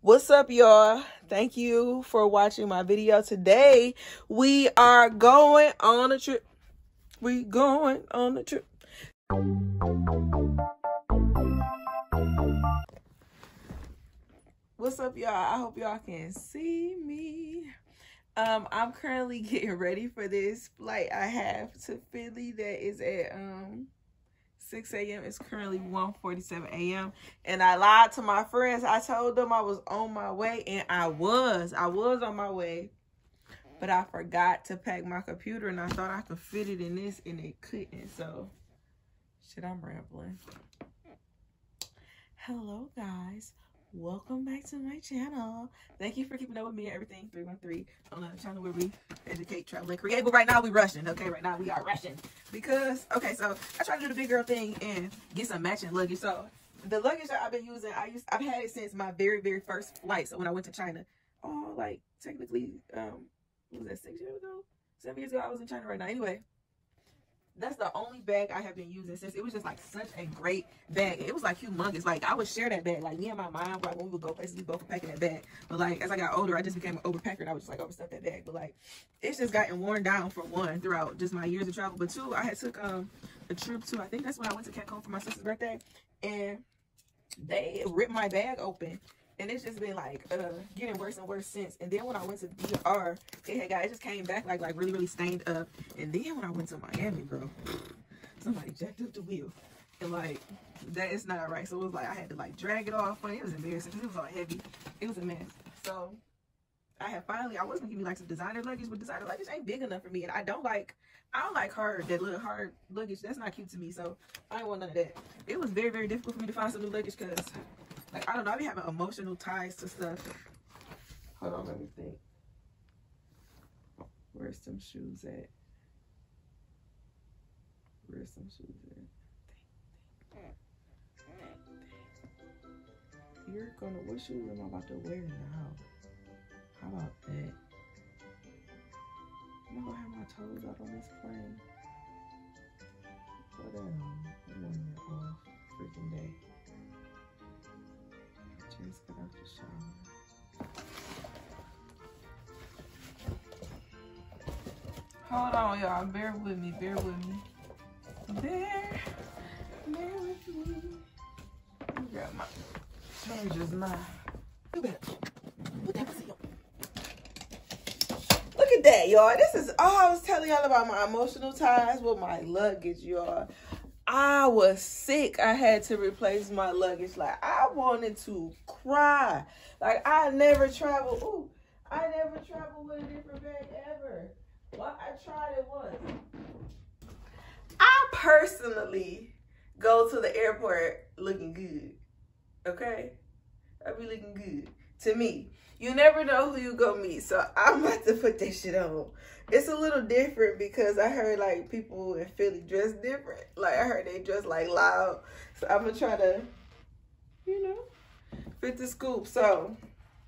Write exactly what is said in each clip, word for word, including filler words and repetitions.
What's up, y'all? Thank you for watching my video. Today we are going on a trip. We going on a trip. What's up, y'all? I hope y'all can see me. Um, I'm currently getting ready for this flight I have to Philly that is at um six A M It's currently one forty-seven A M and I lied to my friends. I told them I was on my way, and I was. I was on my way, but I forgot to pack my computer, and I thought I could fit it in this, and it couldn't. So, shit, I'm rambling. Hello, guys. Welcome back to my channel. Thank you for keeping up with me and everything. three one three on the channel where we educate, travel, and create. But right now we rushing. Okay, right now we are rushing because okay. So I try to do the big girl thing and get some matching luggage. So the luggage that I've been using, I used I've had it since my very very first flight. So when I went to China, oh, like technically, um, what was that, six years ago, seven years ago? I was in China right now. Anyway. That's the only bag I have been using since. It was just like such a great bag. It was like humongous. Like I would share that bag. Like me and my mom, like when we would go places, we both were packing that bag. But like as I got older, I just became an overpacker, and I would just like overstuff that bag. But like it's just gotten worn down, for one, throughout just my years of travel. But two, I had took um a trip to, I think that's when I went to Cancun for my sister's birthday, and they ripped my bag open. And it's just been like uh, getting worse and worse since. And then when I went to D R, it had got it just came back like like really really stained up. And then when I went to Miami, bro, somebody jacked up the wheel, and like that is not right. So it was like I had to like drag it off. Funny, it was embarrassing because it was all heavy. It was a mess. So I had finally I was gonna give me like some designer luggage, but designer luggage ain't big enough for me, and I don't like I don't like hard that little hard luggage. That's not cute to me. So I didn't want none of that. It was very very difficult for me to find some new luggage because. Like, I don't know, I be having emotional ties to stuff. Hold on, let me think. Where's some shoes at? Where's some shoes at? You're gonna, what shoes am I about to wear now? How about that? I'm gonna have my toes out on this plane. But um, I'm on it all freaking day. Just got out the shower. Hold on, y'all. Bear with me. Bear with me. Bear. Bear with me. I got my chargers now. Look at that, y'all. This is all I was telling y'all about my emotional ties with my luggage, y'all. I was sick. I had to replace my luggage. Like, I wanted to cry. Like, I never traveled. Ooh, I never traveled with a different bag ever. Well, I tried it once. I personally go to the airport looking good. Okay? I be looking good. To me. You never know who you go meet. So, I'm about to put that shit on. It's a little different because I heard like people in Philly dress different. Like I heard they dress like loud. So I'm gonna try to, you know, fit the scoop. So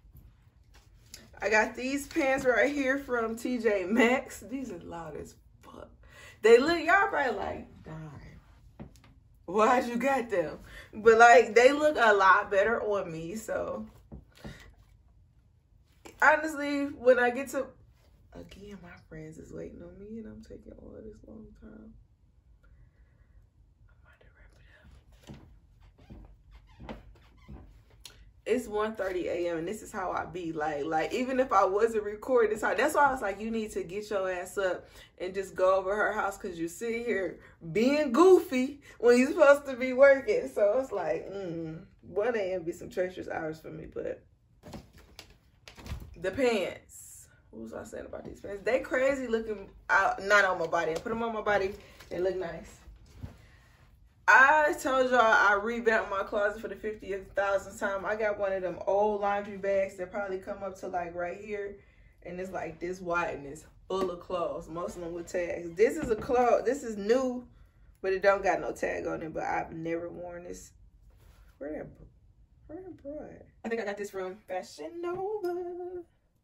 I got these pants right here from T J Maxx. These are loud as fuck. They look, y'all probably like, darn, why'd you got them? But like they look a lot better on me. So honestly, when I get to again, my friends is waiting on me, and I'm taking all this long time. I'm about to wrap it up. It's one thirty A M and this is how I be. Like, like even if I wasn't recording this, that's why I was like, you need to get your ass up and just go over her house because you sit here being goofy when you're supposed to be working. So it's like, mm, one A M be some treacherous hours for me, but the pants. What was I saying about these pants? They crazy looking out, not on my body. I put them on my body, they look nice. I told y'all I revamped my closet for the fiftieth thousandth time. I got one of them old laundry bags that probably come up to like right here. And it's like this wide and it's full of clothes. Most of them with tags. This is a clothes, this is new, but it don't got no tag on it. But I've never worn this. Where that, where that broad? I think I got this from Fashion Nova.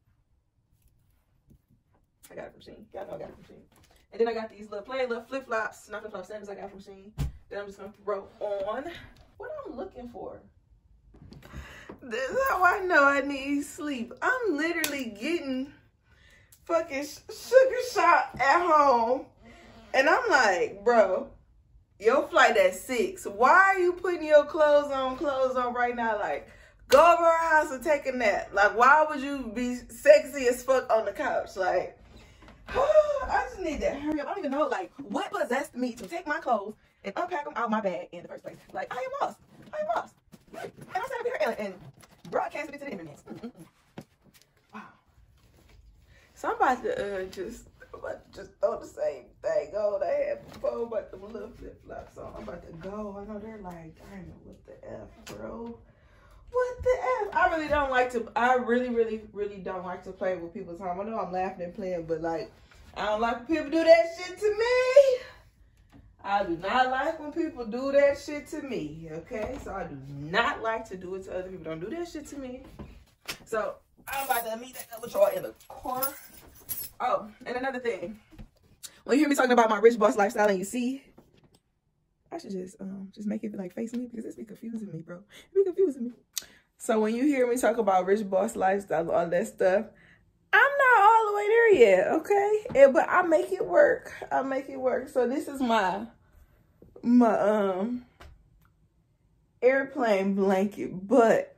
I got it from Shein. Y'all know I got it from Shein. And then I got these little plain little flip-flops, not flip-flop sandals I got from Shein. That I'm just gonna throw on. What I'm looking for? This is how I know I need sleep. I'm literally getting fucking sugar shot at home. And I'm like, bro, your flight at six. Why are you putting your clothes on, clothes on right now? Like, go over her house and take a nap. Like, why would you be sexy as fuck on the couch? Like, I just need to hurry up. I don't even know, like, what possessed me to take my clothes and unpack them out of my bag in the first place. Like, I am lost. I am lost. And I'm sitting up here and, and broadcasting it to the internet. Mm-mm-mm. Wow. So I'm about to uh, just, I'm about to just throw the same thing on I had before, but the little flip flops on. I'm about to go. I know they're like, I know what the F, bro. What the F? I really don't like to, I really, really, really don't like to play with people's home. I know I'm laughing and playing, but like, I don't like when people do that shit to me. I do not like when people do that shit to me, okay? So I do not like to do it to other people. Don't do that shit to me. So I'm about to meet that with y'all in the car. Oh, and another thing. When you hear me talking about my rich boss lifestyle and you see, I should just um just make it like face me because it's be confusing me, bro. It be confusing me. So when you hear me talk about rich boss lifestyle, all that stuff, I'm not all the way there yet, okay? Yeah, but I make it work. I make it work. So this is my my um airplane blanket, but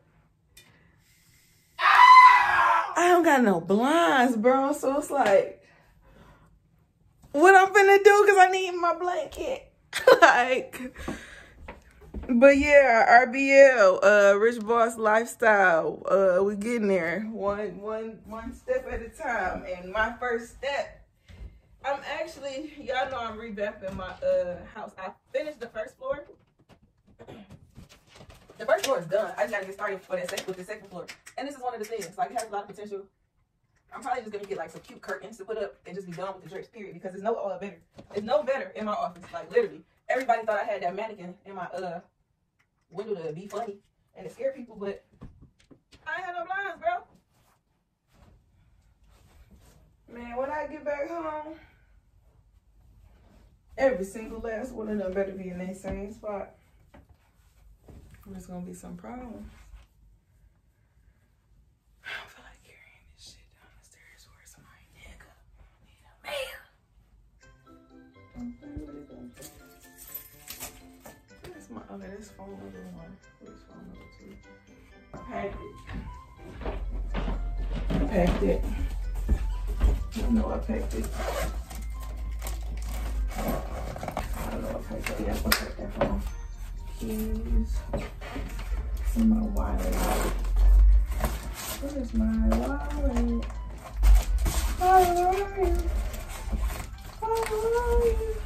I don't got no blinds, bro. So it's like, what I'm finna do? Cause I need my blanket. Like, but yeah, R B L, uh, Rich Boss Lifestyle. Uh, we getting there, one, one, one step at a time. And my first step, I'm actually, y'all know I'm revamping my uh house. I finished the first floor. The first floor is done. I just gotta get started for that second with the second floor. And this is one of the things. Like, it has a lot of potential. I'm probably just gonna get like some cute curtains to put up and just be done with the drapes, period. Because there's no uh, better. It's no better in my office. Like, literally, everybody thought I had that mannequin in my uh window to be funny and to scare people, but I ain't had no blinds, bro. Man, when I get back home, every single last one of them better be in that same spot. There's gonna be some problems. I don't feel like carrying this shit down the stairs. Where's my nigga? Need a man. That's my, okay, that's phone number one. Where's phone number two? I packed it. I packed it. I know I packed it. I don't know I packed it. Yeah, I packed that phone. Keys. And my wallet. Where's my wallet? How are you? How are you?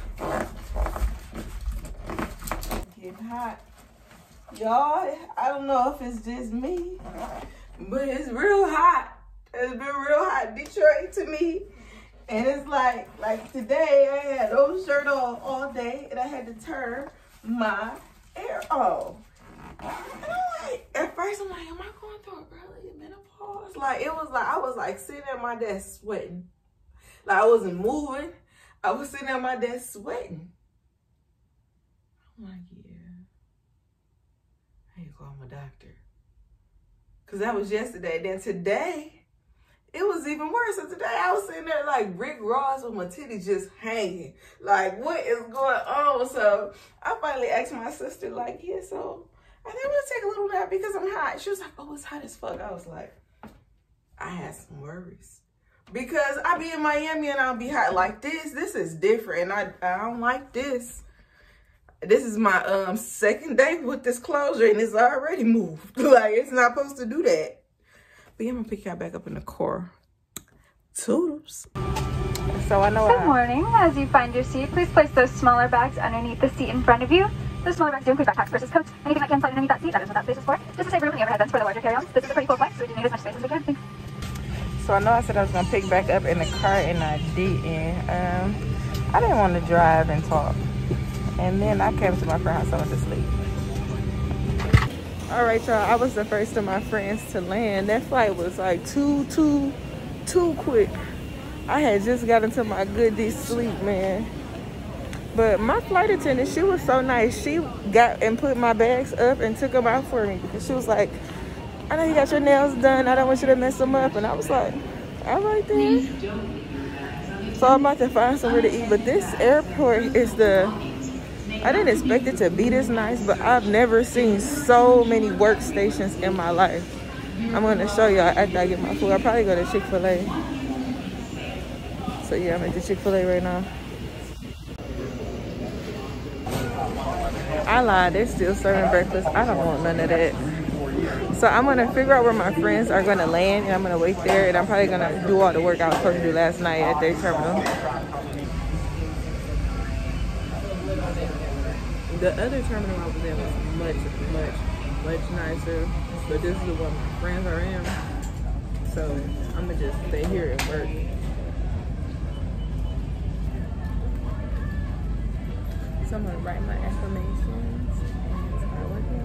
Getting hot. Y'all, I don't know if it's just me, but it's real hot. It's been real hot in Detroit to me. And it's like, like today I had no shirt on all day and I had to turn my air on. And I'm like, at first I'm like, am I going through a early menopause? Like, it was like, I was like sitting at my desk sweating. Like, I wasn't moving. I was sitting at my desk sweating. I'm like, yeah, I need to call my doctor. Cause that was yesterday. Then today, it was even worse. So today I was sitting there like Rick Ross with my titties just hanging. Like, what is going on? So I finally asked my sister, like, yeah, so I think I'm gonna take a little nap because I'm hot. She was like, oh, it's hot as fuck. I was like, I had some worries. Because I be in Miami and I'll be hot like this. This is different. And I, I don't like this. This is my um second day with this closure and it's already moved. Like, it's not supposed to do that. But yeah, I'm gonna pick y'all back up in the car. Toodles. So I know Good I morning. As you find your seat, please place those smaller bags underneath the seat in front of you. Those smaller bags do include backpacks, purses, coats, anything that can slide underneath that seat. That is what that space is for. Just to save room in the overhead bins for the larger carry-ons. This is a pretty cool flight, so we do need as much space as we can. Thanks. So I know I said I was gonna pick back up in the car and I didn't. Um, I didn't want to drive and talk. And then I came to my friend's house, I went to sleep. All right, y'all, I was the first of my friends to land. That flight was like too, too, too quick. I had just got into my good deep sleep, man. But my flight attendant, she was so nice. She got and put my bags up and took them out for me because she was like, I know you got your nails done. I don't want you to mess them up. And I was like, all right then. So I'm about to find somewhere to eat. But this airport is the, I didn't expect it to be this nice, but I've never seen so many workstations in my life. I'm going to show y'all after I get my food. I'll probably go to Chick-fil-A. So yeah, I'm at the Chick-fil-A right now. I lied, they're still serving breakfast. I don't want none of that. So I'm gonna figure out where my friends are gonna land, and I'm gonna wait there, and I'm probably gonna do all the work I was supposed to do last night at their terminal. The other terminal I was in was much, much, much nicer, but this is the one my friends are in. So I'm gonna just stay here and work. So I'm gonna write my affirmations and start working.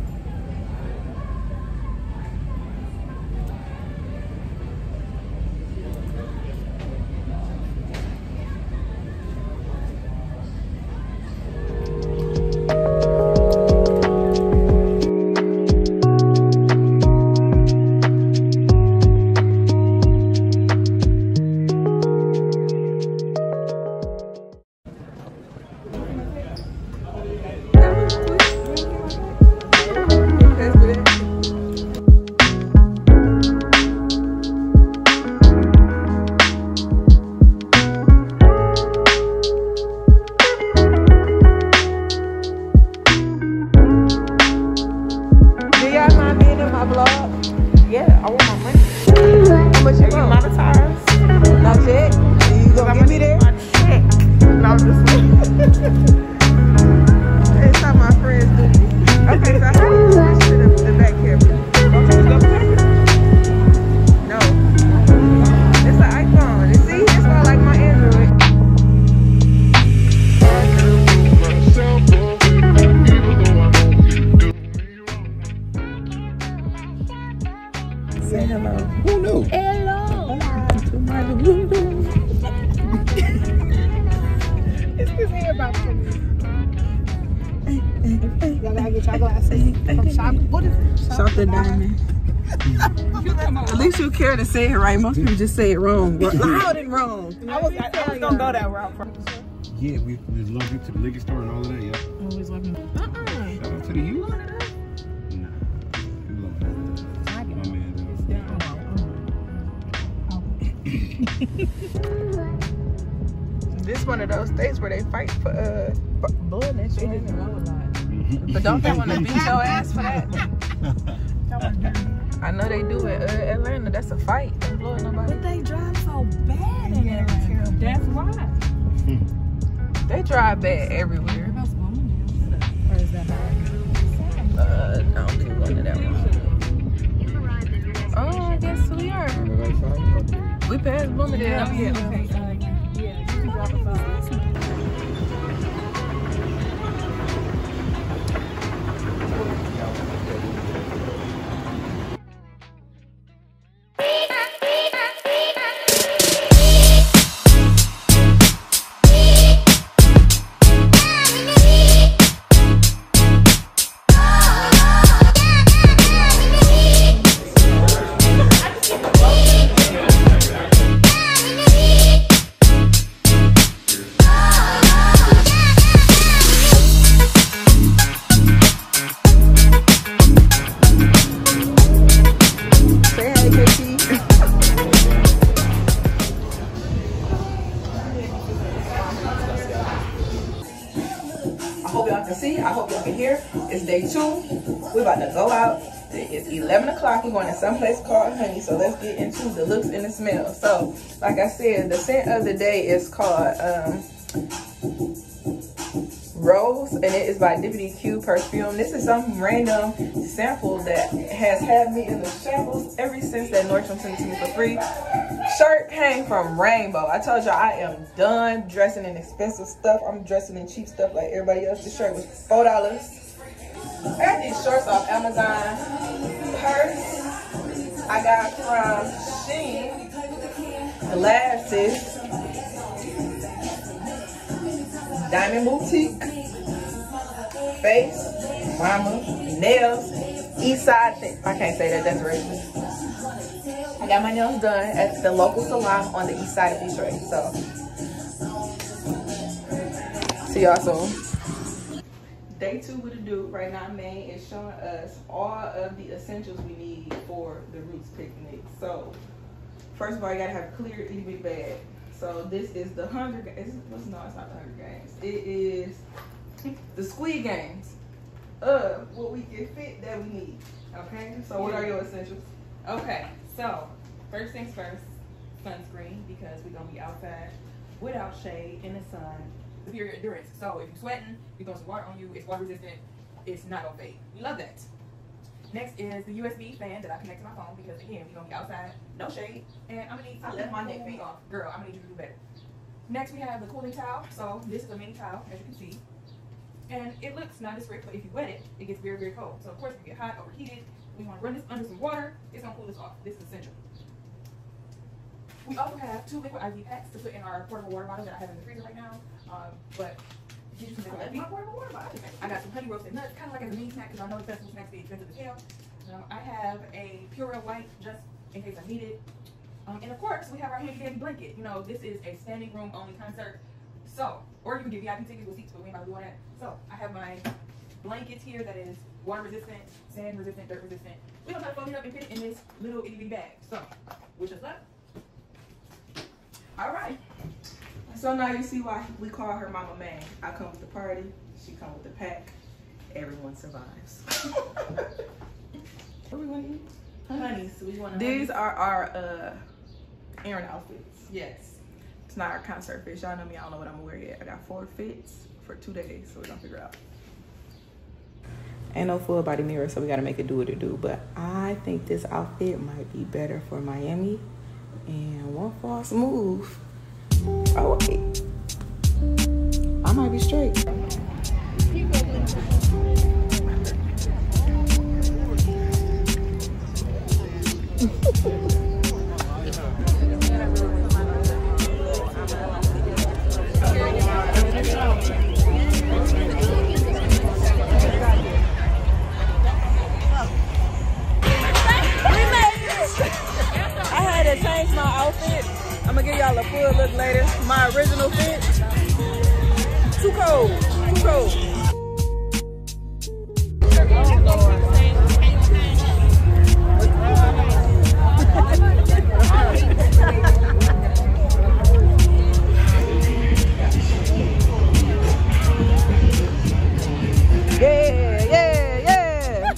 At least you care to say it right. Most people just say it wrong. Loud and wrong. I was, I, I was gonna go that route first. Yeah, we was lumping to the liquor store and all of that, yeah. Always lumping. Uh-uh. Shout out to the youth. Nah. We love that. My man. This one of those states where they fight for uh blood and shit. They just know a lot. But don't they want to beat your ass for that? I know they do in uh, Atlanta. That's a fight. Don't blow nobody. But they drive so bad in Atlanta. That's why. They drive bad everywhere. Or is that Uh, I don't think we're going to that one. Oh, I guess we are. We passed Bloomingdale. Yeah, yeah, okay. Uh, yeah, you can drop us off. Day two, we're about to go out. It's eleven o'clock. We're going to someplace called Honey. So let's get into the looks and the smell. So, like I said, the scent of the day is called um, Rose, and it is by Dippity Q Perfume. This is some random sample that has had me in the shambles ever since that Nordstrom sent it to me for free. Shirt came from Rainbow. I told y'all I am done dressing in expensive stuff. I'm dressing in cheap stuff like everybody else. This shirt was four dollars. I got these shorts off Amazon. Purse I got from Shein. Glasses. Diamond Boutique. Face. Mama. Nails. East Side thing. I can't say that, that's racist. I got my nails done at the local salon on the east side of Detroit. So, see y'all soon. Day two with a do. Right now, May is showing us all of the essentials we need for the Roots picnic. So, first of all, you gotta have a clear itty bitty bag. So this is the Hunger Games. What's no, it's not the Hunger Games. It is the Squid Games of what we can fit that we need. Okay. So what are your essentials? Okay. So first things first, sunscreen, because we're gonna be outside without shade in the sun. The period endurance. So if you're sweating, you throw some water on you. It's water resistant. It's not gonna fade. We love that. Next is the U S B fan that I connect to my phone because again, we're gonna be outside, no shade, and I'm gonna need to let my neck be off. Girl, I'm gonna need you to do better. Next we have the cooling towel. So this is a mini towel, as you can see. And it looks nondescript, but if you wet it, it gets very, very cold. So of course, if you get hot, overheated, we want to run this under some water. It's gonna cool this off. This is essential. We also have two liquid I V packs to put in our portable water bottle that I have in the freezer right now. Um, but get you some liquid I V. My portable water bottle. I got some honey roasted nuts, kind of like as a mini snack, because I know the festival snacks be expensive as hell. Um, I have a Purell white just in case I need it. Um, and of course, we have our handy dandy blanket. You know, this is a standing room only concert. So, or you can get V I P tickets with seats, but we ain't about to do all that. So, I have my blankets here that is water resistant, sand resistant, dirt resistant. We're gonna try to fold it up and fit it in this little itty bitty bag. So, wish us luck. All right. So now you see why we call her Mama May. I come with the party, she come with the pack. Everyone survives. What we want to eat? Honey, so we want These are our uh, Aaron outfits. Yes. It's not our concert fits. Y'all know me, I don't know what I'm gonna wear yet. I got four fits for two days, so we're gonna figure out. Ain't no full body mirror, so we gotta make it do what it do. But I think this outfit might be better for Miami. And one false move. Oh wait. I might be straight. Change my outfit. I'm gonna give y'all a full look later. My original fit. Too cold. Too cold. Yeah, yeah, yeah.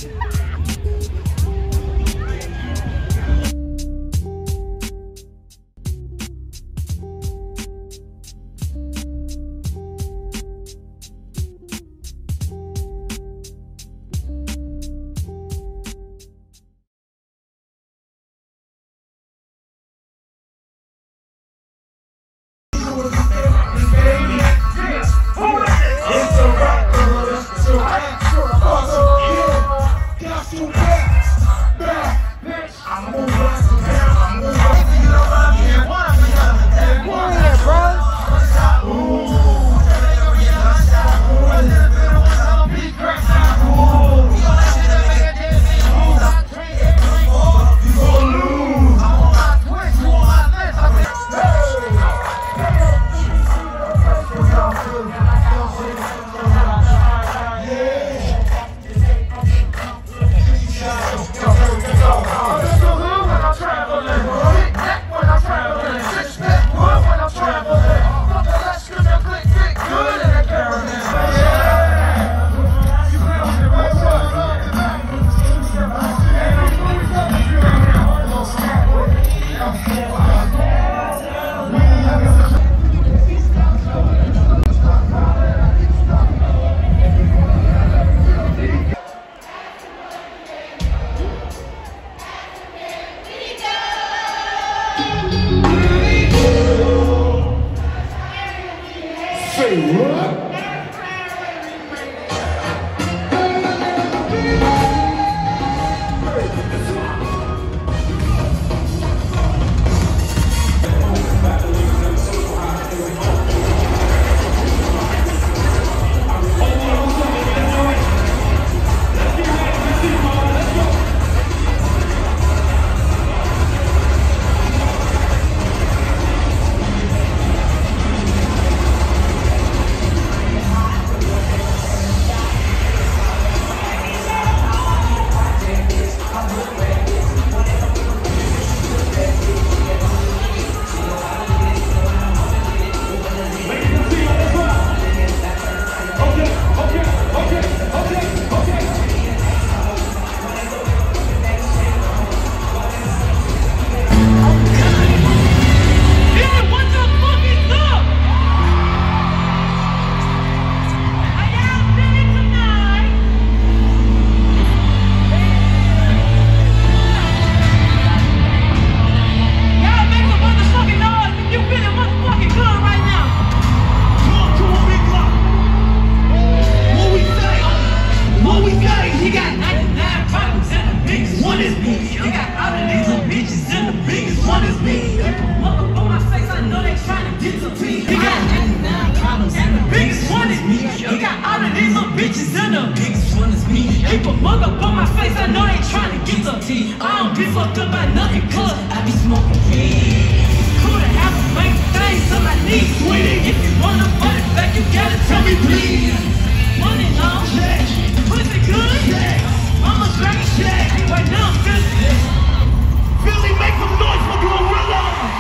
keep a mug up on my face, I know they trying to get the tea. I don't be fucked up by nothing, cause I be smoking weed. Cool to have a make things till I need. Sweetie, if you wanna run it back, you gotta tell me please. Money long, pussy good, mama drinking shit. Right now I'm feeling Philly, make some noise for GloRilla.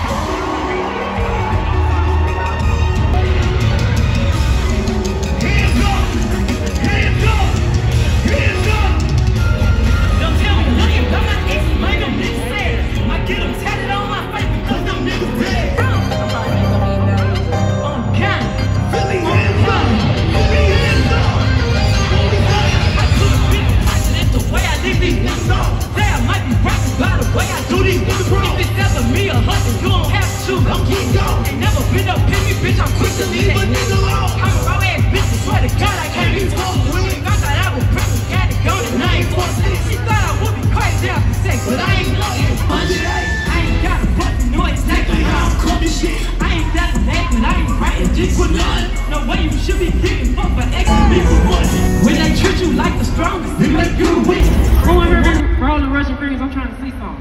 Hands up, hands up, hands up. Don't tell me nothing about my ex, man, them niggas sad. I get them tatted on my face because them niggas dead. I'm counting. Philly, hands up. Philly, hands up. I could have been passionate the way I live these niggas on. Say I might be rapping by the way I do these niggas wrong. If it's ever me or hustle, you don't have to. Don't keep going. Ain't never been up in me, bitch. I'm quick to leave a nigga alone. I'm a raw ass bitch. I swear to God, I can't even talk to him. I thought I was pressing, got it going, and I ain't forced it. She thought I would be crazy after sex, but I ain't looking. I ain't got a fucking know exactly how I'm coming shit. I ain't that name, but I ain't writing just for none. No way you should be getting fucked by X and me for one. When they treat you like the strongest, they make you win. Who in here for all the Russian fingers? I'm trying to see something.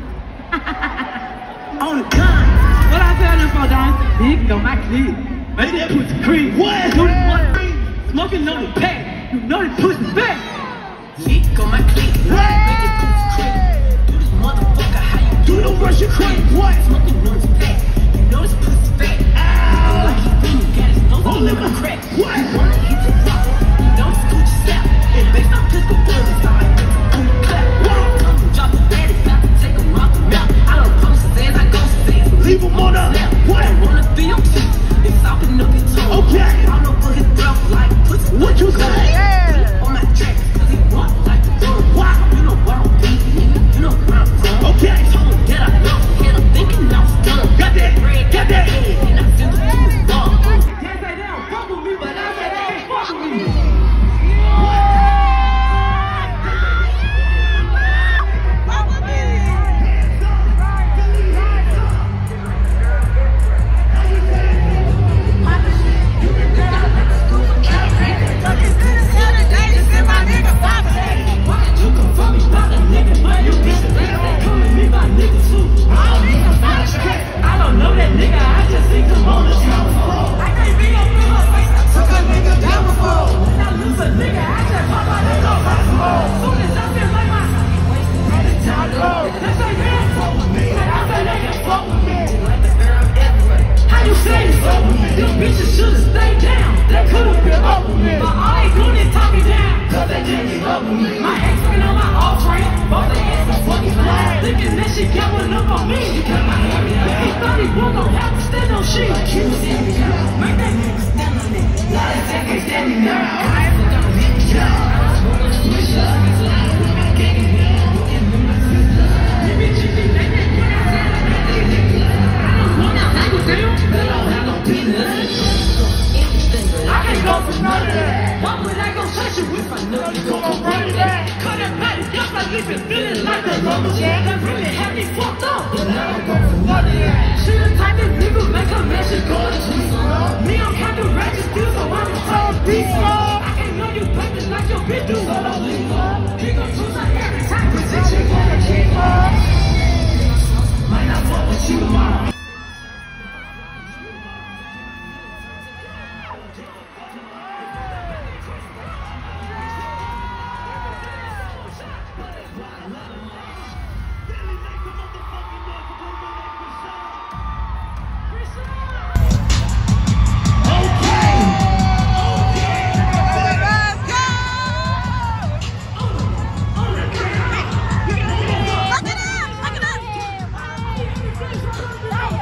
On the gun. What I tell them for, Don? Dick on my clear. Make that pussy cream. What? Do this one. Smoking on the pack. You know this pussy fat. Dick on my clear. Make that pussy cream. Do this motherfucker how you do the Russian cream. What? Smoking on the pack. You know this pussy fat. Ow. Like he really got his nose all in my crack. What? You wanna hit the rock. You know this Gucci style. And based on pistol bullets, I like it. Boom clap. Come and drop the bed. It's about to take him off the mouth. I don't post sands, I go sands. Leave him on the left. What? I wanna be on two. It's all in the guitar. Okay. I don't put his breath like pussy. What you say? Yeah. On my track, cause he walk like the door. Wow. You know what I'm beating, nigga. You know where I'm from. Okay. Told him that I know. And I'm thinking I was done. Got that. Got that. And I sent him to his dog. Can't say they don't fuck with me, but I say they ain't fuck with me. I don't know that nigga, I just think I'm on the show. I can't be up in her face, I took a nigga down before. When I lose a nigga, I just pop out and go possible. Soon as I feel like my time to go. They say they don't fuck with me, and I say they can fuck with me. How you say it's up with me? Them bitches should've stayed down, they could've been up with me. But all they doing is talk me down, cause they can't get up with me. My ex been on my off train, both they ass are fucking flat. Thinking that shit got one up on me. He thought he was gonna have to stand on shit. Make that nigga stand on it. Now they say they standing now. I ain't gonna hit the shot. Wish up, it's like I can't get me. You bitch, you think they can put out that? I don't want that nigga deal. They don't have no business. I can't go for none of that. Why would I go touch you if I know you gon' run that? Cut that body, just like if it feeling like a lumberjack. That really had me fucked up, but I don't go for none of that. She the type of nigga make a message go to sleep. Me, I'm kind of ratchet still, so I'm a soul beast. I can't know you playing like your bitch do, so don't leave her. He gon' choose her every time, cause this shit gonna keep her. Might not fuck with you tomorrow. Look it up! Look it up!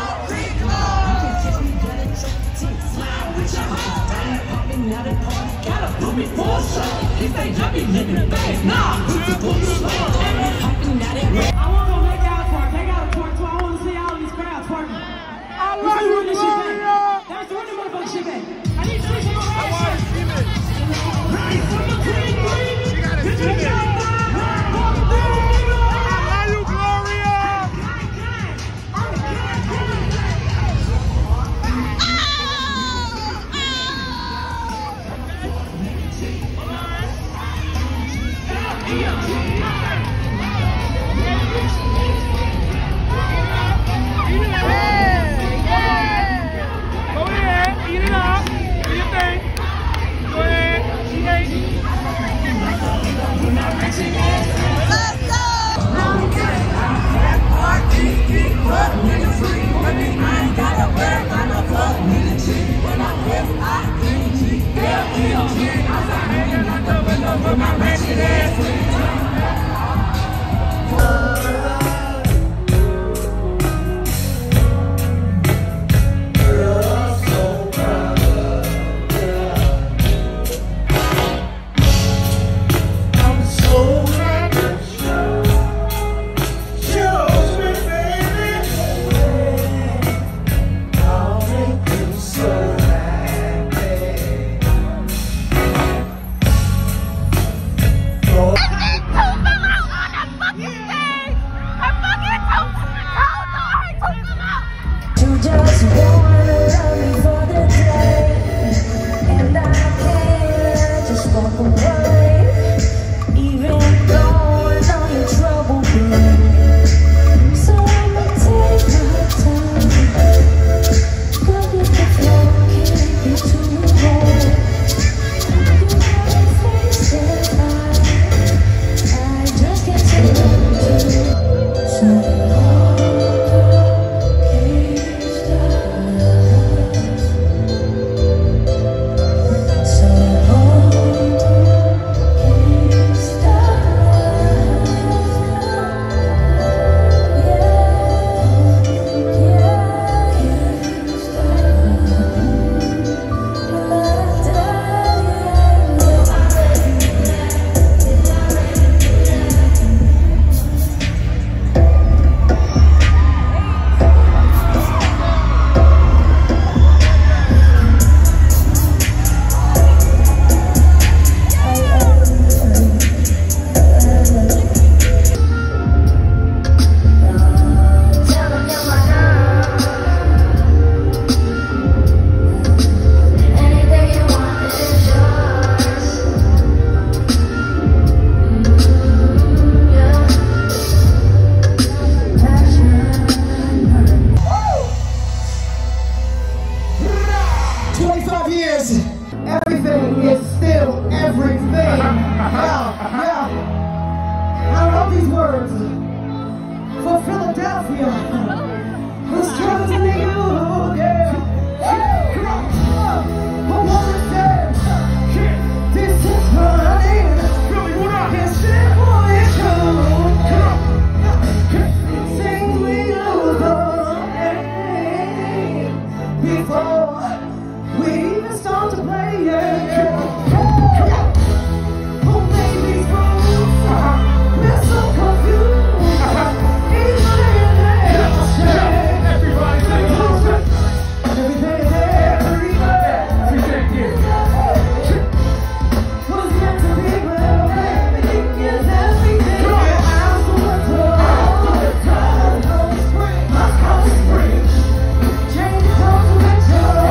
Change comes with joy.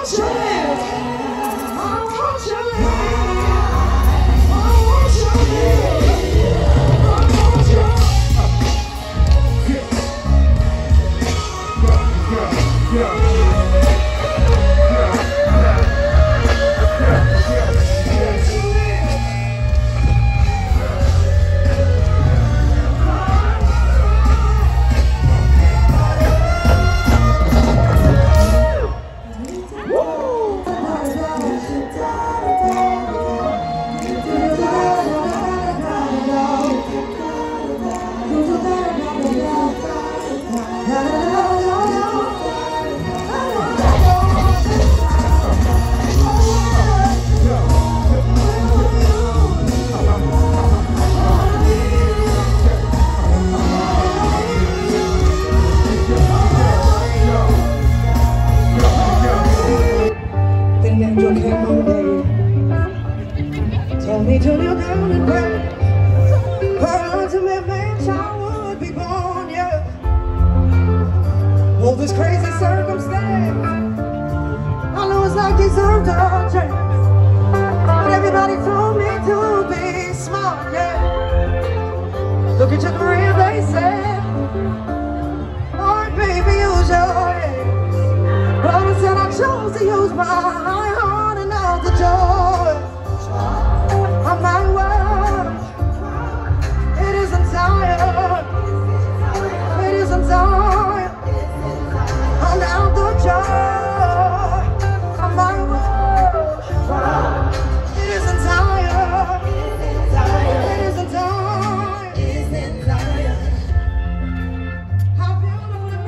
want your hands. I want your hands. I want your hands. I want your hands. Yeah, yeah, yeah. This crazy circumstance, I know it's like deserved a chance, but everybody told me to be smart, yeah. Look at your career, they said, alright baby, use your head. But I said I chose to use my heart and not the joy of my world. It isn't tired, it isn't tired. Out the joy of my world. It isn't tired. It isn't tired. It isn't tired. How beautiful and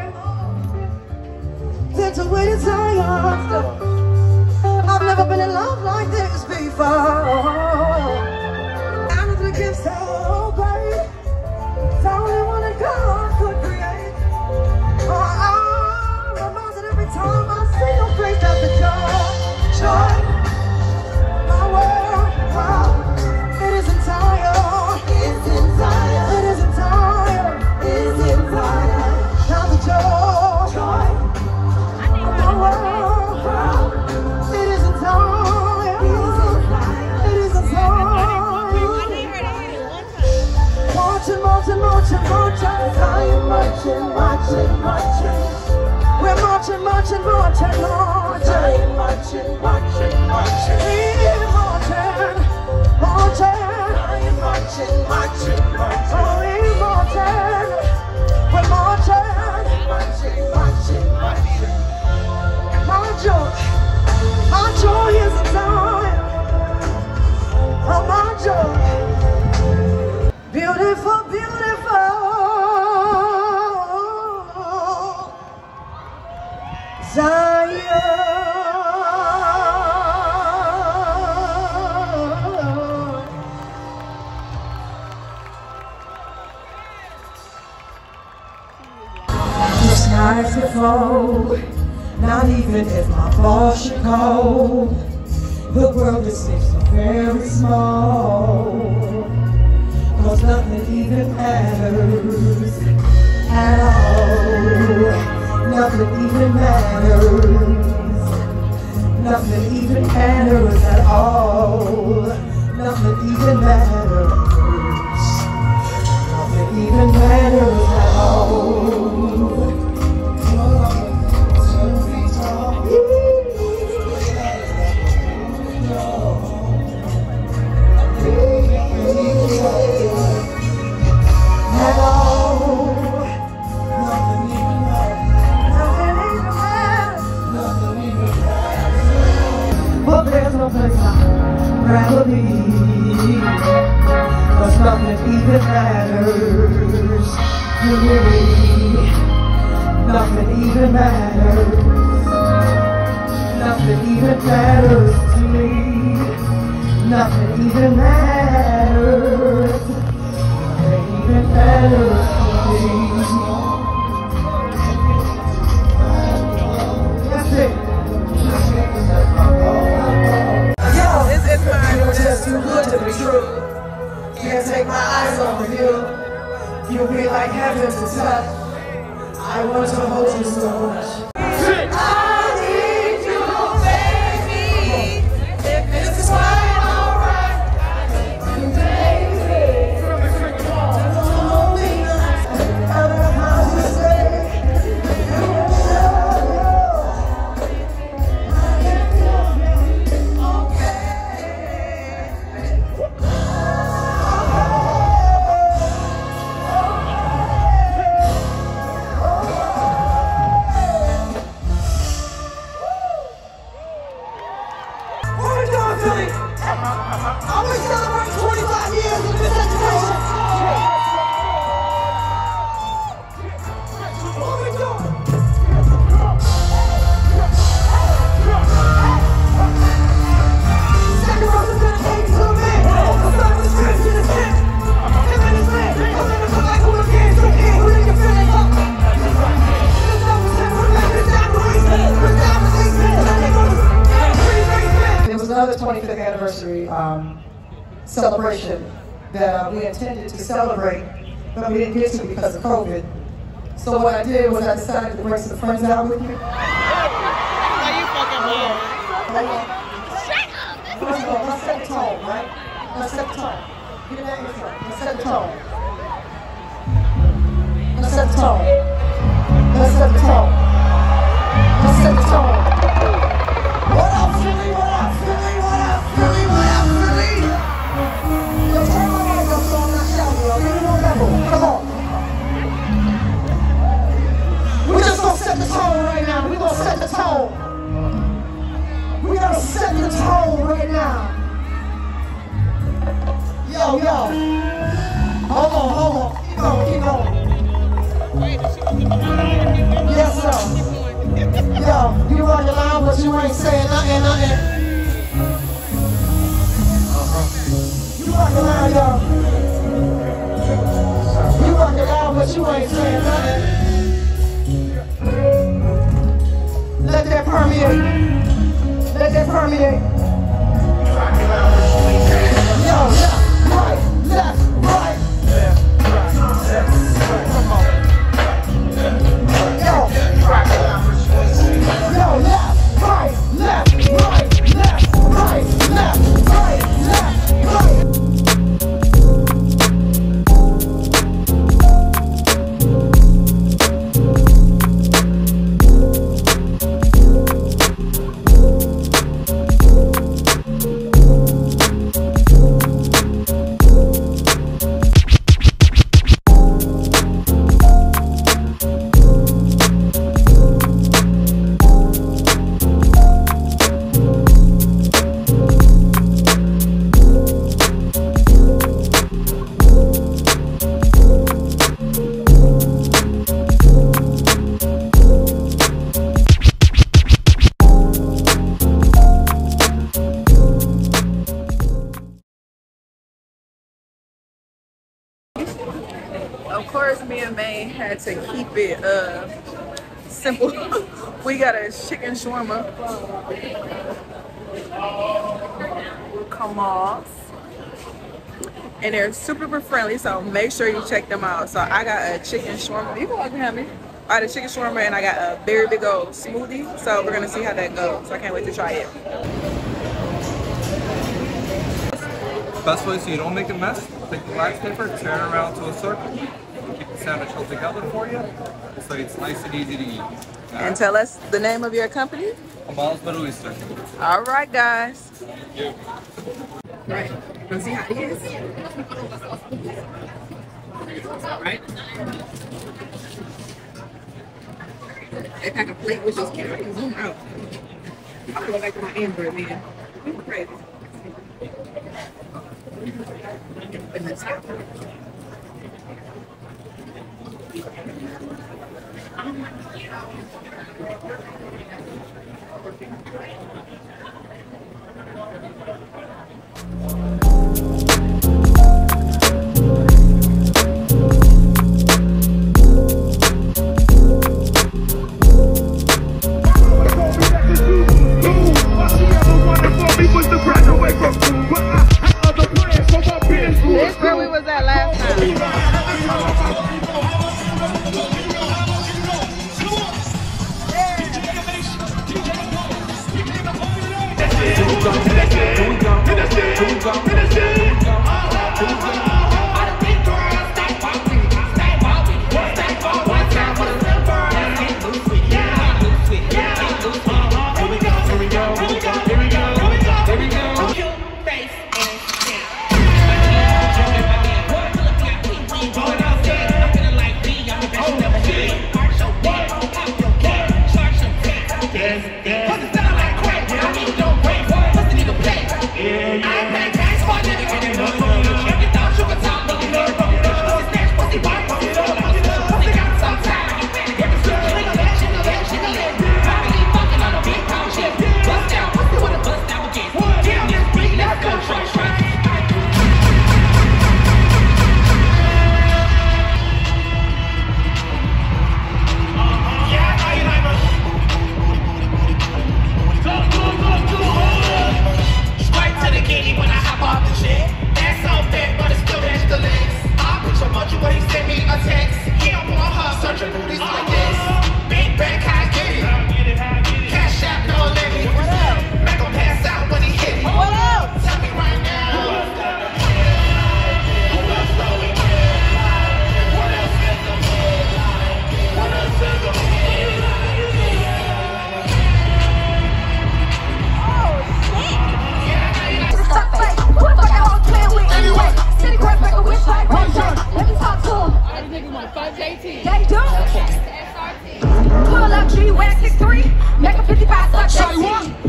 nothing than to wait in silence. I've never been in love like this before. And the gifts so great. It's only one that God could create. Oh, time I see your face, that's the joy, joy, my world, wow. It isn't tired, it isn't tired, it isn't tired, it isn't tired. Now the joy, joy, my world, wow. It isn't tired, it isn't tired, it isn't tired. Marching, marching, marching, marching, I am marching, marching, marching. We're marching, marching, marching, marching, marching, marching, marching. We're marching, marching, marching, marching, marching. Oh, we're marching, we're marching, marching, marching, marching. My joy, my joy is a time. Oh, my joy, beautiful, beautiful. Zion. The skies could fall, not even if my boss should call. The world is so very small, 'cause nothing even matters at all. Nothing even matters. Nothing even matters at all. Nothing even matters. Nothing even matters at all. At all. But there's no place I'd rather be, 'cause nothing even matters to me. Nothing even matters. Nothing even matters to me. Nothing even matters. Nothing even matters to me. That's it. Yo, this is my just too good to be true. Can't take my eyes off of you. You be like heaven to touch. I want to hold you so much. I need you. I want to celebrate twenty-five years of this education. What we doing? Second verse is dedicated to a man. The sun is rich in his tent. And in his land, I'm in the black who again, so again, who didn't feel it up. This number ten for the man, this down the race, this down the race, and then they go to pretty great man. It was another twenty-fifth anniversary um, celebration that uh, we intended to celebrate, but we didn't get to because of COVID. So what I did was I decided to bring some friends out with me. Are you fucking weird? Hold on. First of all, let's set the tone, right? Let's set the tone. Get in that intro. Let's set the tone. Let's set the tone. Let's set the tone. Let's set the tone. What up, Philly? What up, Philly? What up, Philly? What up, Philly? Yo, turn my mic up so I'm not shouting, yo. Give me one level. Come on. We're just gonna set the tone right now. We're gonna set the tone. We're gonna set the tone right now. Yo, yo. Hold on, hold on. Keep going, keep going. Yes, sir. Yo, you run your line, but you ain't saying nothing, nothing. You run your line, yo. You run your line, but you ain't saying nothing. Let that permeate. Let that permeate. Yo, left, right, left, right. Left, right, left, right. Come on. Yo. Yo, left, right, left, right, left, right, left, right, left, right. Of course, me and May had to keep it uh, simple. We got a chicken shawarma. Come off. And they're super, super friendly, so make sure you check them out. So I got a chicken shawarma. You can walk behind me. I got a chicken shawarma and I got a very big old smoothie. So we're gonna see how that goes. So I can't wait to try it. Best way so you don't make a mess, take the wax paper, turn it around to a circle, keep the sandwich all together for you, so it's nice and easy to eat. And tell us the name of your company. Amal's Middle Eastern. All right, guys. Yeah. Right. Let's see how it is. All right. They pack a plate with this camera. I can zoom out. I'm gonna go back to my Android, man. It's crazy. And let's go. This where we was at last Yeah, yeah.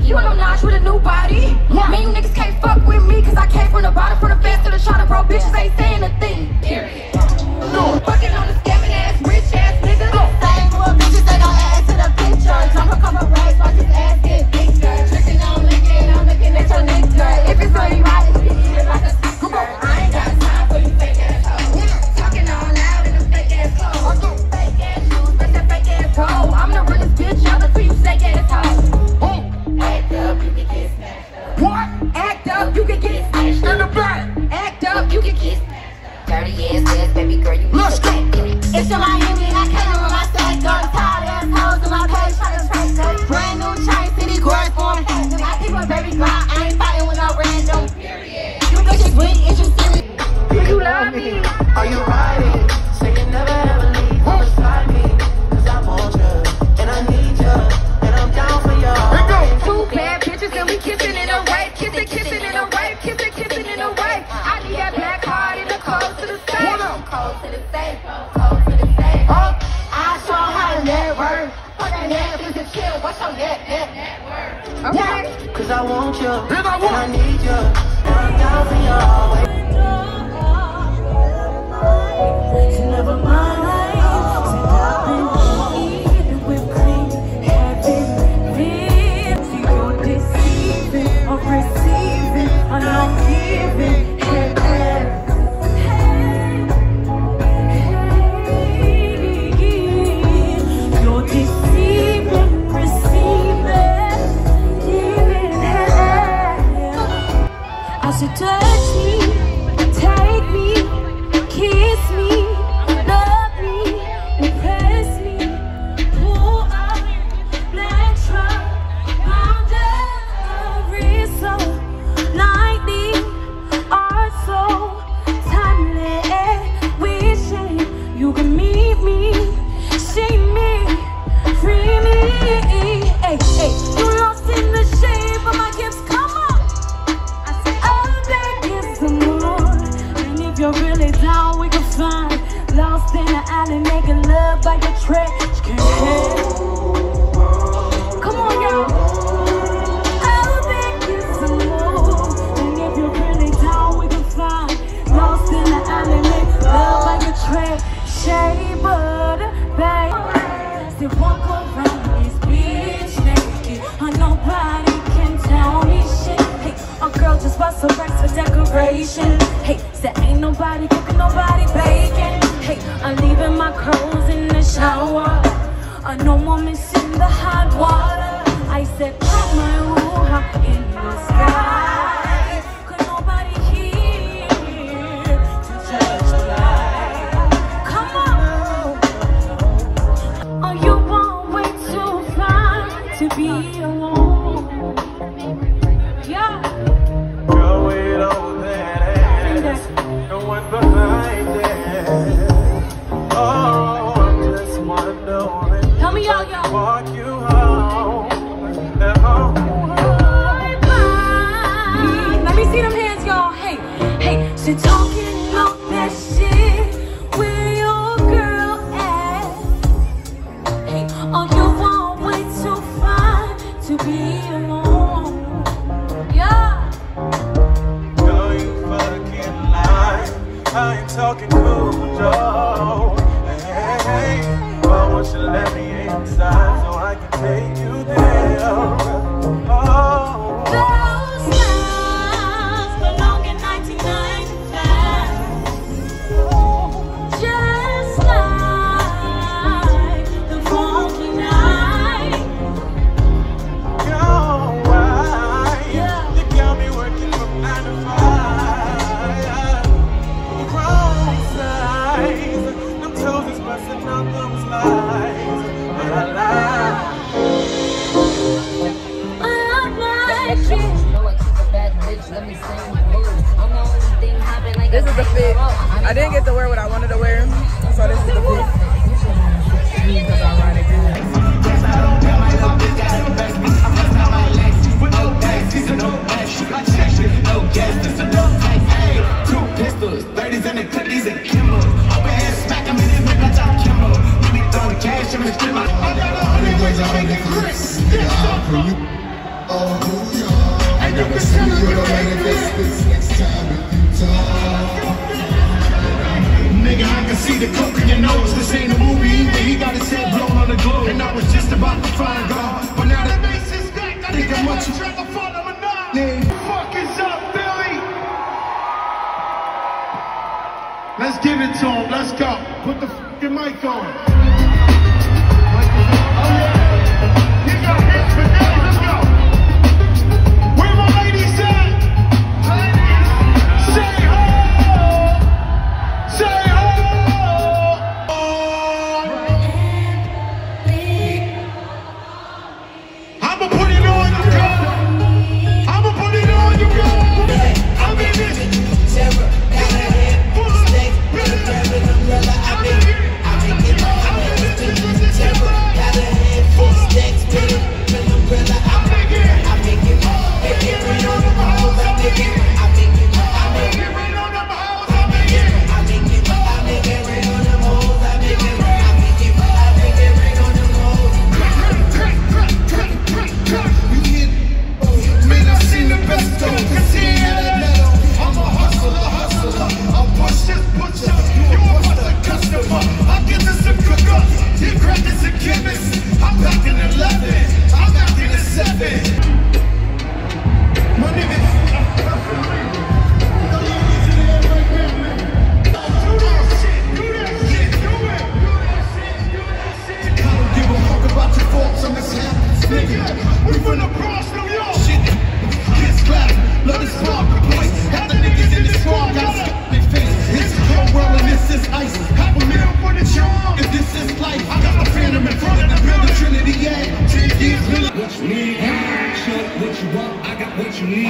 You on no notch with a new body. Yeah. Man, you niggas can't fuck with me, cause I came from the bottom, from the fast to the shot of bro. Bitches ain't saying a thing. Period. No. Fucking on the scamming ass, rich ass niggas. Oh. Same little bitches that got ass to the picture. Jump a couple rags, watch his ass get bigger. Tricking on licking, I'm looking at your nigga. If it's money right, it's eat it like a sister. I ain't got time for you fake ass hoes. Talking all loud in the fake ass clothes. Fake ass shoes, but that fake ass hoe. I'm the realest bitch ever for you snake ass hoes. Act up, you can get smashed up. What? Act up, you can get smashed up. In the back. Act up, you can get smashed up. thirty years, yes, baby girl, you need to back it. It's your Miami, I came with my stack up. Tired ass hoes in my page, trying to track up. Brand new chain, city girls going hacking. I keep my baby girl, I ain't fighting with no random. Period. You bitches weak, it's you serious. Do you love me? Are you riding? Say you never ever leave from beside me. Cause I want you, and I need you, and I'm down for you. Two bad bitches and we kissing in a way, kissing, kissing in a way, kissing, kissing in a way. I need that black card in the cold to the safe. Cold to the safe, cold to the safe. Oh, I show how to network. Put that Netflix and chill. What's your net, net, network? Okay. Cause I want you, and I, want. and I need you, and I'm down for you always. So never mind. Receiving, I'm not giving. Hey, hey, hey. You're deceiving, receiving, giving. Hey. I said, touch me, take me, kiss me, love me, impress me, pull up, black truck, round up. So lightning, are so timely. Wishing you can meet me, see me, free me. Hey, hey, you lost in the shape of my gifts. Come on, I said I'll take you some more. And if you're really down, we can find lost in the alley, making love by your trash can. Come on, y'all. Lost in the alley, make love like a track. Shea Butter Baby. Still walk around this bitch naked. And nobody can tell me shit. Hey, a girl just bust some racks for decoration. Hey, said ain't nobody cooking, nobody baking. Hey, I'm leaving my clothes in the shower. I no more missing the hot water. I said put my ruha in the sky. To be alone, yeah. Girl, with all that ass, no one behind it. Oh, I just wondering. Tell me, y'all, y'all. Walk you home, and home. Let me see them hands, y'all. Hey, hey, she talking all that shit. Where your girl at? Hey, oh, you won't wait too far to be alone, yeah. Girl, you fucking lie. I ain't talking cool, Joe. Hey, hey, hey. I want you to let me inside so I can take you there. Oh, those lines belong in nineteen ninety-five. Just like the funky night. yo, why? Yeah. You got me working from nine to five. Wrong size. Them toes is busting out them slides. But I lie. This is the fit. I didn't get to wear what I wanted to wear, so this is the fit. Because I ride it good. Two pistols, thirties and the cookies and Kimball. Open hand smack them in his neck, I drop Kimball. You be throwing cash in the strip. I got a hundred ways to make it grits. Oh. nigga, what you trying to follow me now? What the fuck is up, Billy? Let's give it to him. Let's go. Put the fucking mic on. Oh yeah. You got hits for days. Let's go. Where my ladies at? Say ho. Say ho. I'ma put it on you, girl. I'ma put it on you, girl. I'm in this. Terror, got a head full of snakes. With a grab an umbrella. I make it. I make it. I'm in this. Terror, got a head full of snakes. With an umbrella. I make it. I make it. Make it rain on the house. I make it. I make it. I make it rain on the house. I make it. I make it. I make it rain on the hoes. I make it. I make it. I make it rain on the hoes. You hit. Man, I've seen the best of them. Cause he ain't a metal. I'm a hustler, hustler. I'll push this, push up. You a hustler customer. I get this a cook up. You crack this a chemist. I'm back in eleven. I'm back in the seven. My nigga. Do that shit. Do that shit. Do it. Do that shit. Do that shit. I don't give a fuck about your faults on this happens, nigga. We from the Bronx, New York. Shit. Kiss clap. Love this spark. Replace. Half the niggas in this squad got a big face. This is cold world and this is ice. Half a million for the charm. If this is life, I got a phantom in front of the building. Trinity, yeah. Ten years, really. What you need? Show what you want. I got what you need.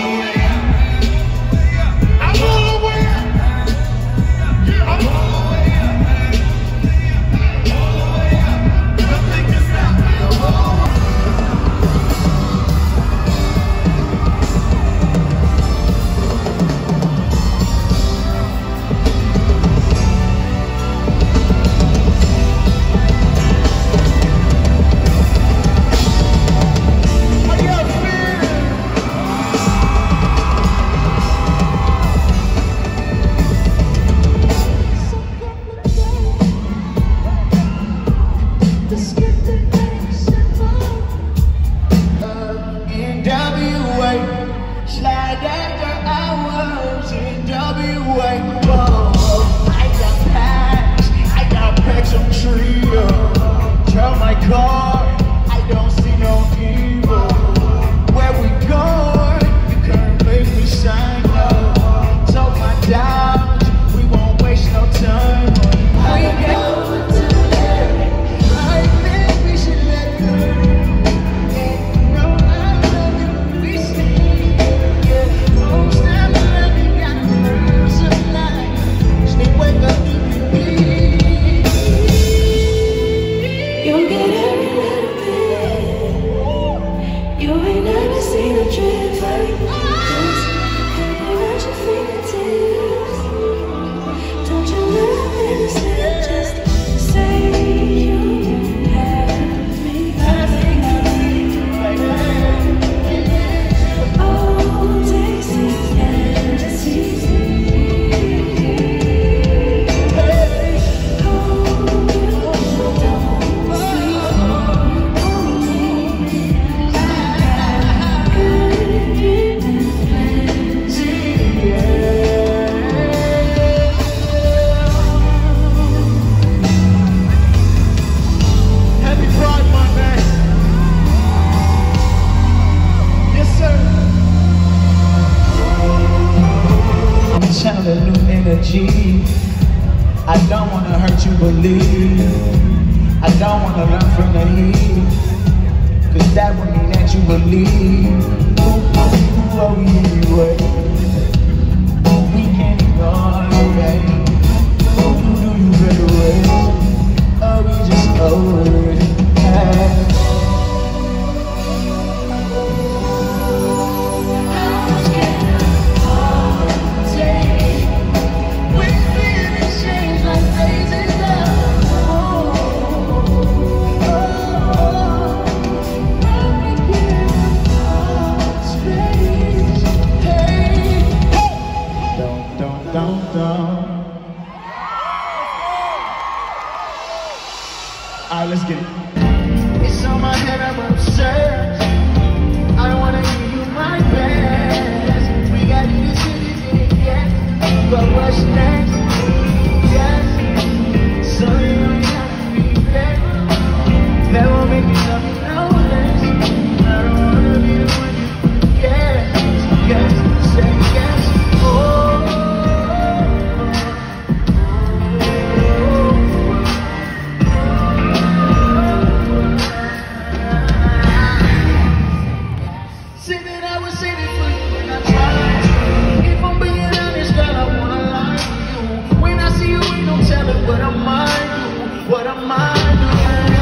I'm all the way up. I'm all the way up. Nothing can stop me. I don't wanna hurt you, believe. I don't wanna run from the heat, cause that would mean that you believe. Who, who are we anyway? We can't ignore the rain. Who do you better with? Or we just over it? Hey. say this for you and I try to. If I'm being honest, girl, I wanna lie to you. When I see you, ain't no telling what I might do. What I might do.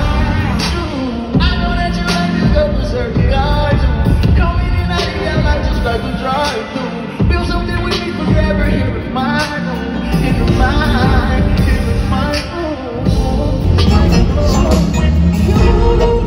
I know that you like to go berserk, I do. Coming in out of your life just like a drive-through. Build something with me forever here in my room. In my, in my room. So when you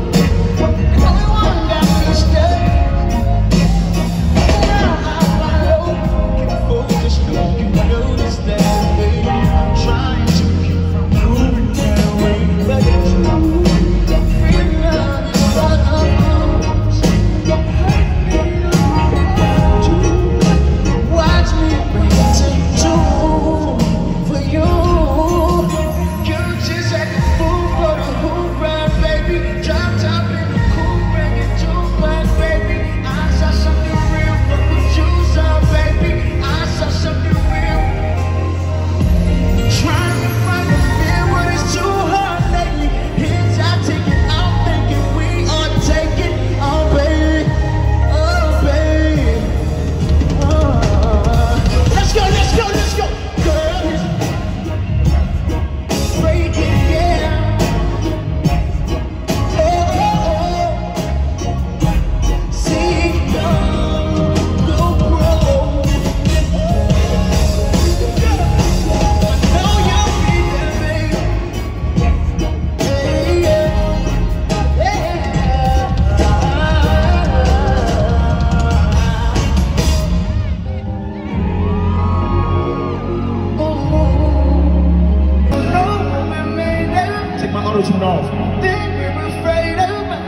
tune off. Then we're afraid of my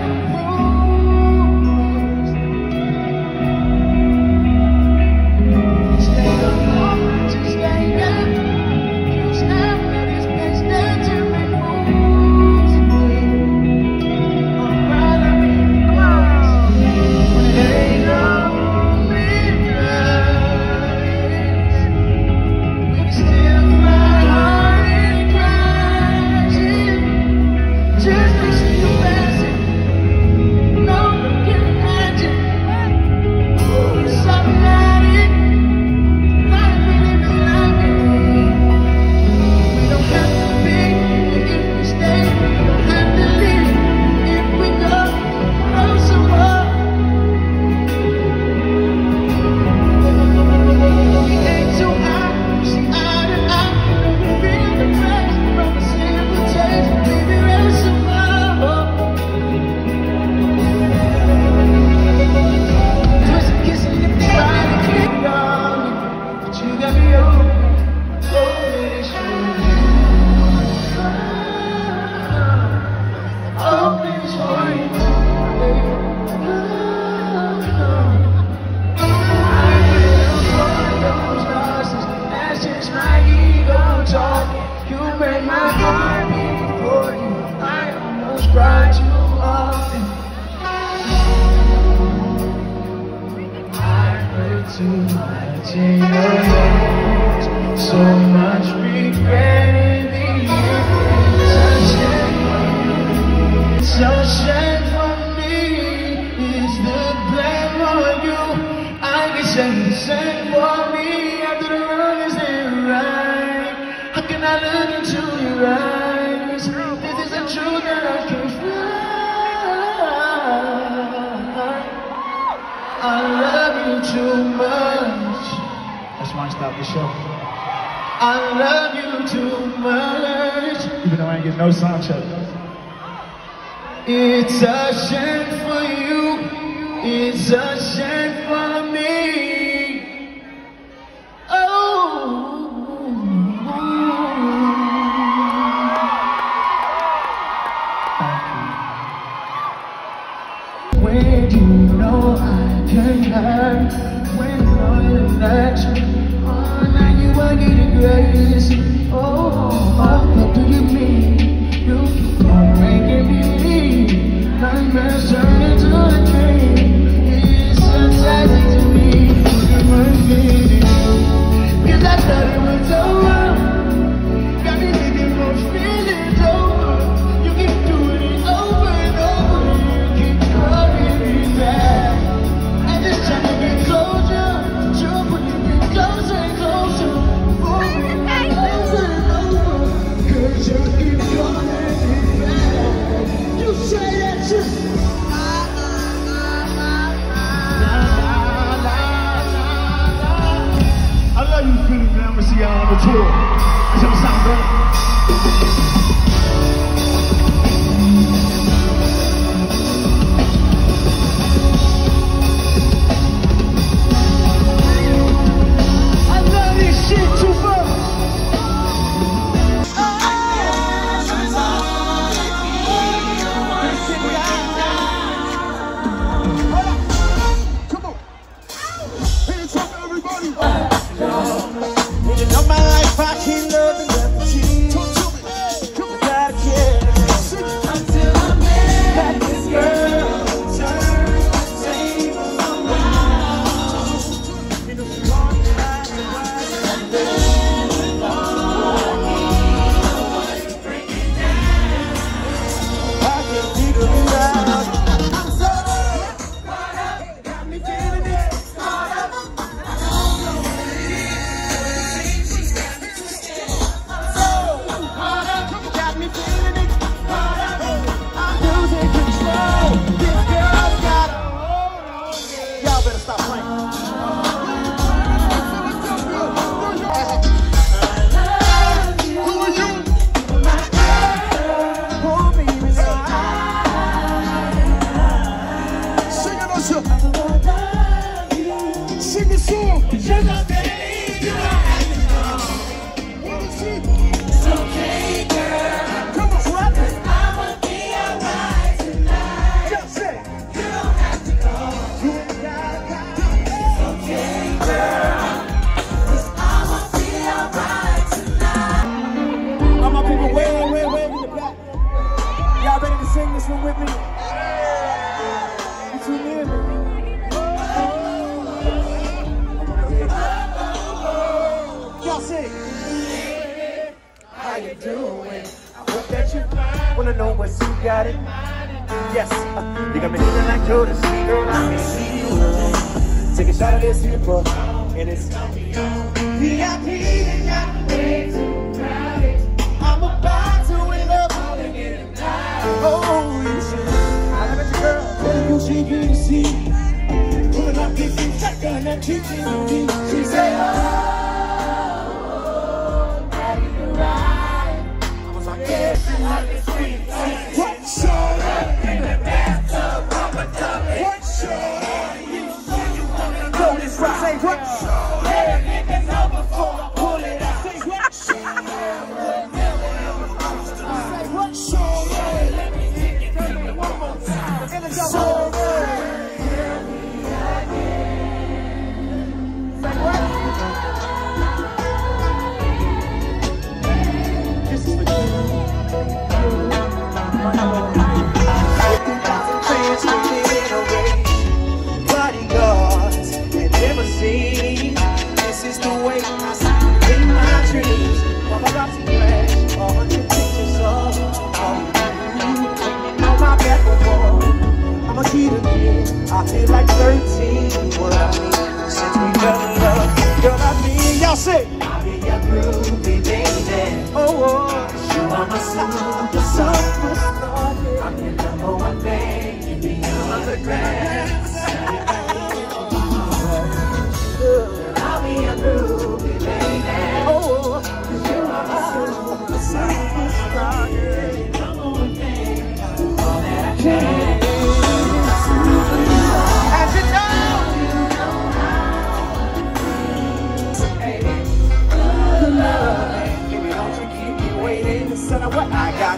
rules. Stay up, just stay up. You snap at his best that you remove. I'm right in close. When it ain't no midnight, we can still fly hard and crash it. Just to see you passing, no one can imagine. Something like it, not really like it. We don't have to be if we stay. We don't have to leave if we go. Close to up. We ain't too high, we see eye to eye. We feel the cracks from a simple taste. Baby, there's some love. Twist and kiss and if they try to keep going, but you got me over. Oh, it's for you. Oh, it's for you. I will for those losses. That's just my ego talking. You make my heart beat for you. I almost cried too often. I put too much in your hands, so much regret in the end. It's a shame for me. It's the blame on you. I can say the same for me. After the wrong is it right? How can I look into your eyes? This is the truth that I can't find. I love you too much. That's why I stopped the show. I love you too much. Even though I ain't get no sound check. It's a shame for you. It's a shame for me. Oh. When you know I can hurt, when all that you are, now you are getting grace. Oh, what do you mean? You keep on making me leave. Nightmares turn into a dream. It's so sad to me. better stop playing. Who are you? Oh, baby, sing it, Usher. Sing the song. Sugar, baby, what is it? It's okay, girl. Come on, what? I'ma be alright tonight. Just say. You don't have to go. You ain't got to. It's okay, girl. 'Cause I'ma be alright tonight. All my people way, way, way in the back. Y'all ready to sing this one with me? You too near me. Y'all sing. How you doing? I hope that you wanna know what's you got it. Yes, uh, you got me feeling like Jordan, sweet girl, I can see you. Take a shot of this here, bro, and it's V I P and got way too crowded. I'm about to end up calling it a night. Oh, you should. I met your girl, tell you she can see. Pulling up this thing, shotgun and teaching me. She said, oh, daddy, you're right. I was like, yeah, she like this sweet. What's your in the bathtub, rubber tub? What's your you wanna go this route? Say what's your let me know before I pull it out. Say what's your say what's your let me take it to me one more time. And it's so good. Say what? This is for you. fifty thousand transmitted away. Bodyguards and limousines. This is the way I see in my dreams. Paparazzi flash, a hundred pictures of all you. On my back before, I'm a kid again. I feel like thirteen. What I mean, since we fell in love, girl, I mean, y'all say, I'll be your groovy baby. Oh, oh, you are my super superstar. I'm your number one thing in the underground. I'll be your groovy baby. Oh, you are my super superstar. Number one thing, all that I can. As you know, you know how. Baby, good love. Baby, don't you keep me waiting. Son of what I got.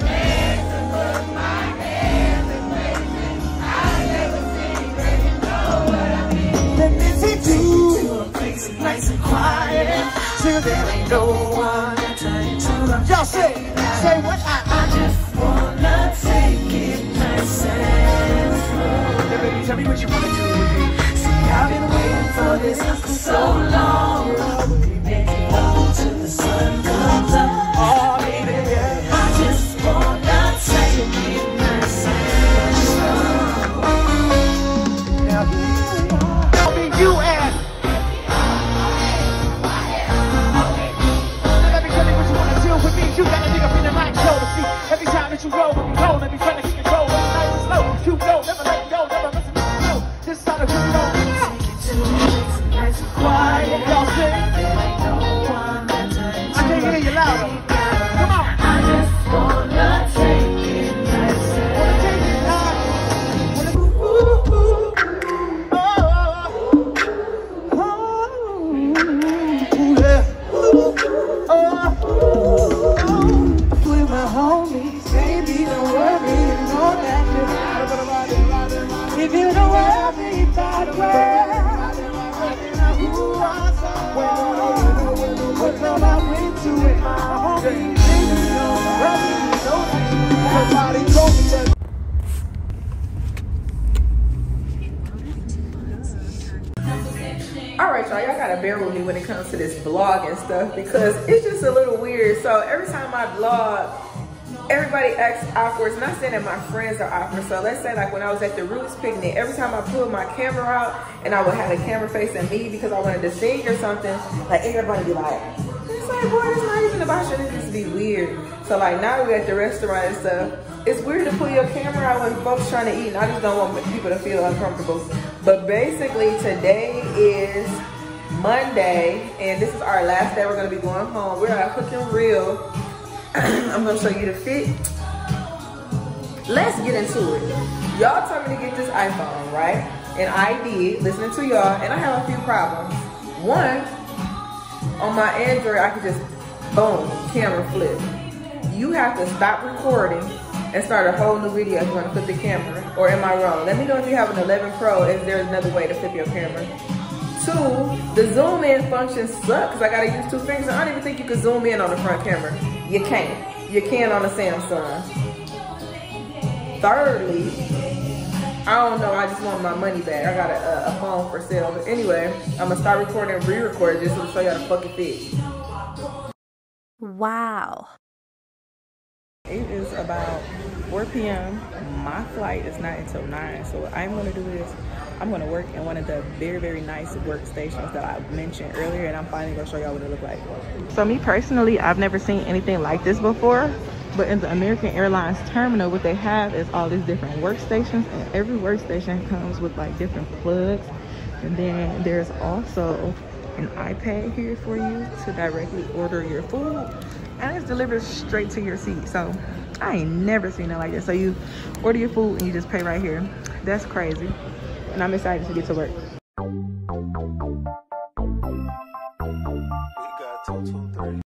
Nice and quiet, till there ain't no one to love. Y'all say, say what I, I just wanna take it nice and slow. Yeah, baby, tell me what you wanna do with me. See, I've been waiting for this for so long. We make love till the sun comes up. Oh, baby, yeah. I just wanna take it nice and slow. Now, I mean, you and you got a nigga feeling like shoulder seat. Every time that you roll, when you roll, let me try to keep control. Every night is slow, you know, never let me go, never listen to you. This side of you know, nice and quiet, y'all sing. I can't hear you louder. Come on. I just wanna take it nice and wanna take it nice. Ooh, ooh, ooh. Oh, oh, ooh, yeah. Ooh, oh. Homies, baby, don't worry, you know that you if you don't worry about where who I saw, what love I went to it, my homies, baby, don't worry, you know that nobody told me that. Alright y'all, y'all gotta bear with me when it comes to this vlog and stuff because it's just a little weird. So every time I vlog, everybody acts awkward. It's not saying that my friends are awkward. So let's say like when I was at the Roots picnic, every time I pulled my camera out and I would have the camera facing me because I wanted to sing or something, like everybody would be like, it's like, boy, it's not even about you. It just be weird. So like now we're at the restaurant and stuff. it's weird to pull your camera out when folks trying to eat, and I just don't want people to feel uncomfortable. But basically, today is Monday, and this is our last day. We're gonna be going home. We're at Cooking Real. I'm gonna show you the fit. Let's get into it. Y'all told me to get this iPhone, right? And I did, listening to y'all, and I have a few problems. One, on my Android, I can just, boom, camera flip. You have to stop recording and start a whole new video if you want to flip the camera. Or am I wrong? Let me know if you have an eleven Pro, if there's another way to flip your camera. Two, the zoom in function sucks because I gotta use two fingers. I don't even think you can zoom in on the front camera. You can't. You can on a Samsung. Thirdly, I don't know, I just want my money back. I got a, a phone for sale. But anyway, I'm gonna start recording and re-record just to show y'all the fucking fit. Wow. It is about four P M My flight is not until nine. So what I'm gonna do is I'm gonna work in one of the very, very nice workstations that I mentioned earlier, and I'm finally gonna show y'all what it look like. So me personally, I've never seen anything like this before, but in the American Airlines terminal, what they have is all these different workstations, and every workstation comes with like different plugs. And then there's also an iPad here for you to directly order your food, and it's delivered straight to your seat. So I ain't never seen it like this. So you order your food and you just pay right here. That's crazy, and I'm excited to get to work. We got two, two, three.